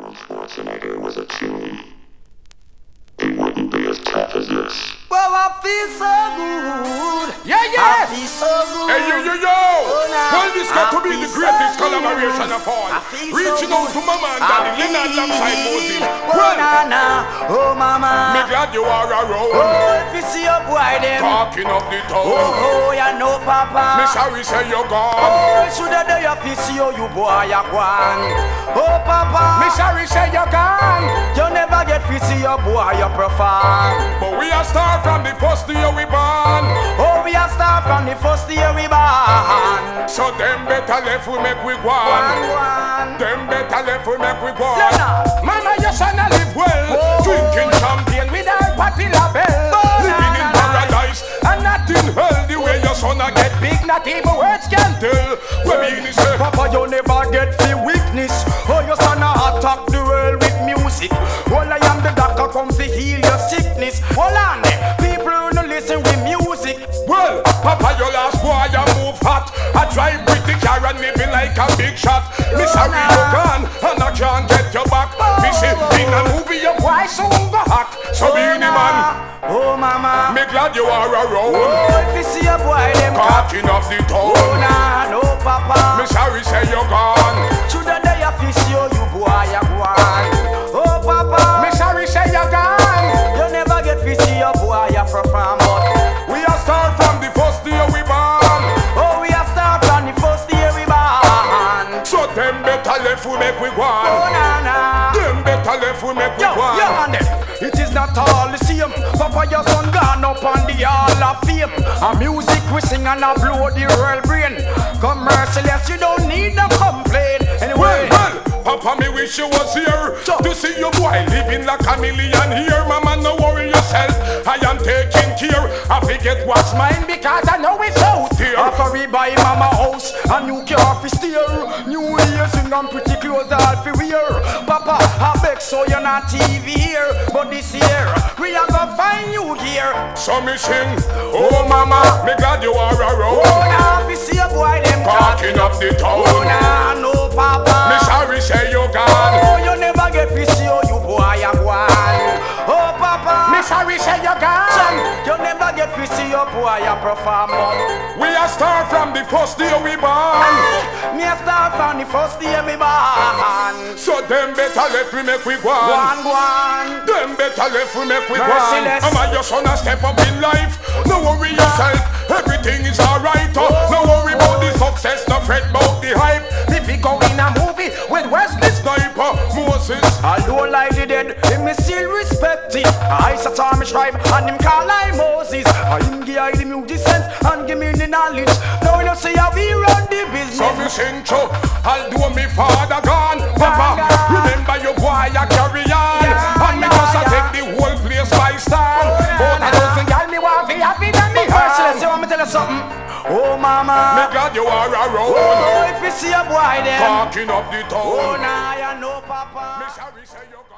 Arnold Schwarzenegger was a king, he wouldn't be as tough as this. Well, I feel so good. Yeah, yeah. I feel so good. Hey, yo. Well, this got to be the greatest collaboration of all. Reaching out to Mama and Daddy, Lynn alongside Moses. Well, oh, Mama. me glad you are around. Oh, if you see your boy, them Talking up the town. Oh, you know, Papa. Me sorry say you're gone. Oh, should I do you see you boy, you gone. Oh, Papa. Me sorry say you're gone. You never get to see your boy, you perform. But we are start from the first day we born. Oh, we are start from the first year we born. So them better left we make we go on. Them better left we make we go on. Mama, your son a live well. Drinking champagne with our party label. Living in paradise and not in hell. The way your son a get big, not even words can tell. We mean is Papa, you never get the weakness. Oh, your son a attack the world with music. Well, I am the doctor come to heal your sickness. Hold on, people who no listen with music. well, Papa, your last boy, you move hot. I drive pretty car and me be like a big shot. Me sorry you gone and I can't get you back. Me see in a movie your boy soon go hack. So be the man. Oh, Mama. Me glad you are around. Oh, if you see a boy, them Talking of the town. Oh, nah, no, Papa. Me sorry say you're gone. Should the day you fish you boy, you gone. Oh, Papa. Me sorry say you're gone. You never get to see your boy, you perform. But We are start from the first day we born. oh, we are start from the first year we born. So them better left we make we go Oh, on. nah. Them better left we make we Yo, go on. and them. It is not all the same. Papa, your son gone up on the hall of fame. A music we sing and a blow the real brain. Come merciless, you don't need no complaint. Anyway, Well, Papa, me wish you was here to see your boy living like a million here. Mama, no worry yourself, I am taking care. I forget what's mine because I know it's out here. after we buy mama house, a new car fi steer. New year sing and pretty clothes all fi wear. Papa, I beg so you're not TV here. But this year, we are gonna find you here. So me sing, oh mama, me glad you are Oh, around. now fi see a boy them Talking up the Oh, town. nah, no, Papa. Me sorry say you gone. Oh, you never get to see you boy, you gone. Oh, Papa. Me sorry say you gone. You never get to see your boy, you perform. We are start from the first day we born. Me a start from the first day me born. So them better left we make we go Go on. on, go on. Them better left we make we go on. Merciless. Mama, your son a step up in life. No worry yourself, everything is alright. No worry about the success, no fret about the hype. If we go in a movie with Wesley Sniper, Moses. Although like the dead, him me still respect it. I such a me tribe and him call I Moses. I him give I the music sense and give me the knowledge. Now you see how we run the business. So me sing true, although me father gone. Papa, remember your boy a carry on. And me just a take the whole place by storm. But I don't think I'll me want to be happy than me Merciless, home. you want me tell you something? Oh, Me mama. glad you are around. Oh, if you see a boy then. Talking up the Oh, town. nah, you know, Papa. Me sorry say you gone.